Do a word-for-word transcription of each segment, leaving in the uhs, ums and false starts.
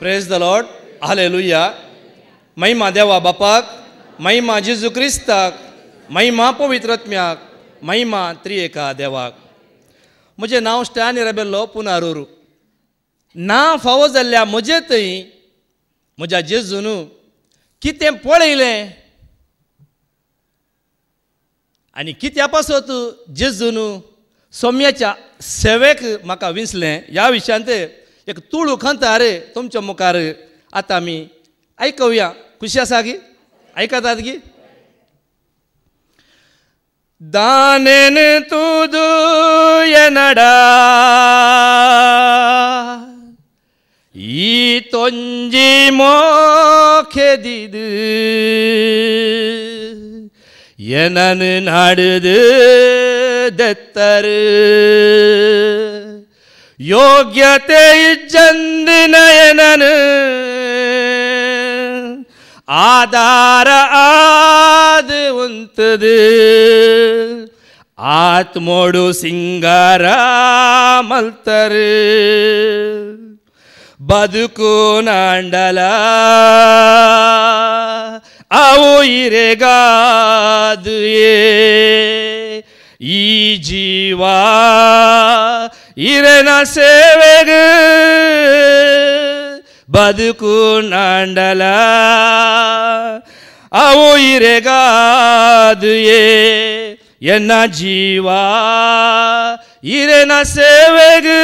Praise the Lord, hallelujah. महिमा देवा बापाक, महिमा जेजू क्रिस्ताक, महिमा पवित्रात्म्याक, महिमा त्रिएका देवाक. म्हजें नांव स्टॅन रेबेल्लो पुनारूर. ना फावो जाल्ल्या म्हजे थंय म्हज्या जेजून कितें पळयलें आनी कित्या पासत जेजून सोम्याच्या सेवेक म्हाका विंचलें ह्या विशयांत एक तुळू खंतार तुमच्या मुखार आतां आमी आयकूया. खुशी आसा गी? आयकतात गी? दानेन तुदू येनडा ಈ ತೊಂಜಿ ಮೋಖೆದಿದು ಏನನು ನಾಡುದು ದತ್ತರು ಯೋಗ್ಯತೆ ಇಜ್ಜಂದಿನ ಏನನು ಆಧಾರ ಆದು ಉಂತದು ಆತ್ಮೋಡು ಸಿಂಗಾರ ಮಲ್ತರು ಬದುಕು ನಾಂಡಲ ಅವು ಇರೆಗಾದು ಈ ಜೀವ ಇರೆನ ಸೇವೆಗೆ ಬದುಕು ನಾಂಡಲ ಅವು ಇರೆಗಾದು ಎನ್ನ ಜೀವ ಇರೆನ ಸೇವೆಗೆ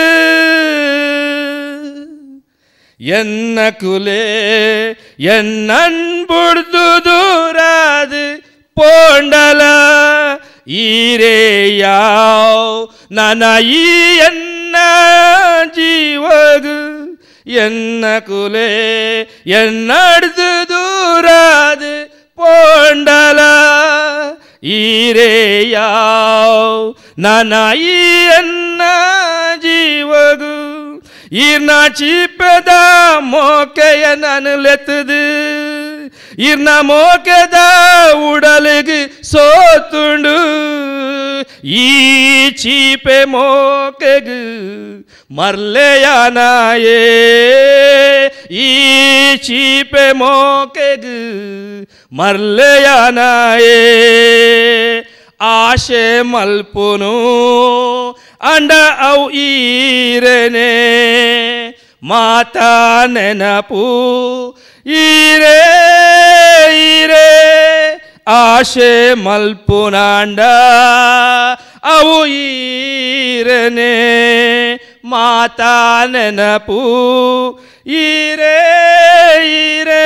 ಎನ್ನ ಕುಲೆ ಎನ್ನನ್ಬುಡ್ದು ದೂರಾದು ಪೋಂಡಲ ಈರೇ ಯಾವ್ ನನ್ನ ಈ ಎನ್ನ ಜೀವಗು ಎನ್ನ ಕುಲೆ ಎನ್ನಡ್ದು ದೂರಾದು ಪೋಂಡಲ ಈರೇ ಯಾವ್ ನನ್ನ ಈ ಎನ್ನ ಜೀವಗು ಇರ್ನ ಚೀಪದ ಮೋಕೆಯ ನಾನು ಲೆತ್ತದು ಇರ್ನ ಮೋಕೆದ ಉಡಲಿಗೆ ಸೋತುಂಡು ಈ ಚೀಪೆ ಮೋಕೆಗು ಮರ್ಲೆಯ ನಾಯೇ ಈ ಚೀಪೆ ಮೋಕೆಗು ಮರ್ಲೆಯ ನಾಯೇ ಆಶೆ ಮಲ್ಪುನು ಅಂಡ ಅವು ಈರೆನೆ ಮಾತಾ ನೆನಪು ಈರೇ ಈರೇ ಆಶೆ ಮಲ್ಪುನಾಂಡ ಅವು ಈರೆನೆ ಮಾತಾ ನೆನಪು ಈರೇ ಈರೇ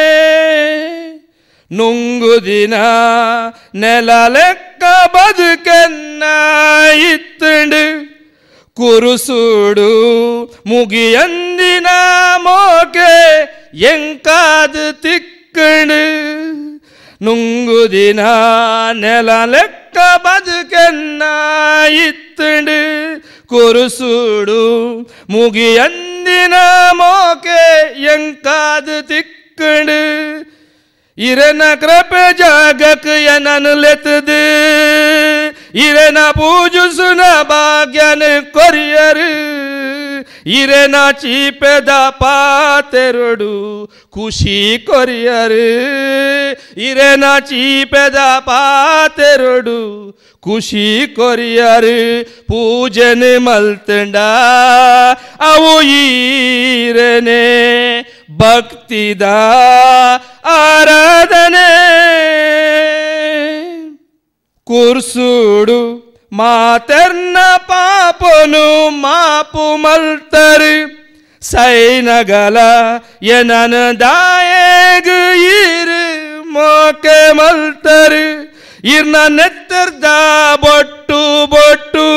ನುಂಗು ದಿನ ನೆಲ ಲೆಕ್ಕ ಬದುಕನ್ನ ಇತ್ತುಂಡು ಕುರುಸುಡು ಮುಗಿಯಂದಿನ ಮೋಕೆ ಎಂಕಾದು ತಿಕ್ಕಂಡು ನುಂಗು ದಿನ ನೆಲ ಲೆಕ್ಕ ಬದುಕನ್ನ ಇತ್ತುಂಡು ಕುರುಸುಡು ಮುಗಿಯಂದಿನ ಮೋಕೆ ಎಂಕಾದು ತಿಕ್ಕಂಡು ಇರನ ಕೃಪೆ ಜಾಗಕ್ಕೆ ಏನನ್ನು ಲೆತ್ತದು ಇರನ ಪೂಜಿಸುನ ಭಾಗ್ಯನ ಕೊರಿಯರು ಇರನ ಚೀಪೆದ ಪಾತೆರಡು ಖುಷಿ ಕೊರಿಯರು ಇರನ ಚೀಪೆದ ಪಾತೆರಡು ಖುಷಿ ಕೊರಿಯರು ಪೂಜನ ಮಲ್ತಂಡ ಅವು ಈರನೆ ಭಕ್ತಿದ ಆರಾಧನೆ ಕೂರ್ಸುಡು ಮಾತೆರ್ನ ಪಾಪನು ಮಾಪು ಮಲ್ತರು ಸೈನಗಲ ಎನನ ದಾಯೇಗು ಇರು ಮೋಕೆ ಮಲ್ತರು ಇರ್ನ ನೆತ್ತರ್ದ ಬೊಟ್ಟು ಬೊಟ್ಟು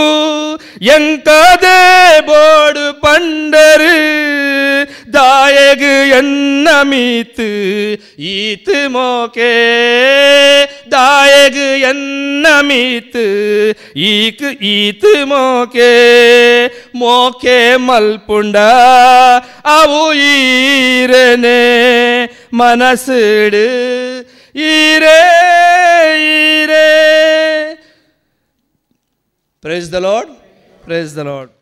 ಎಂಕದೇ ಬೋಡು ಪಂಡರು ದಾಯಗು ಎನ್ನ ಮೀತು ಈತು ಮೋಕೆ ದಾಯಗು ಎನ್ನ ಮೀತು ಈಕ್ ಈತು ಮೋಕೆ ಮೋಕೆ ಮಲ್ಪುಂಡ ಅವು ಈರನೆ ಮನಸ್ಸುಡು ಈರೇ ಈರೇ. Praise the Lord. Praise the Lord.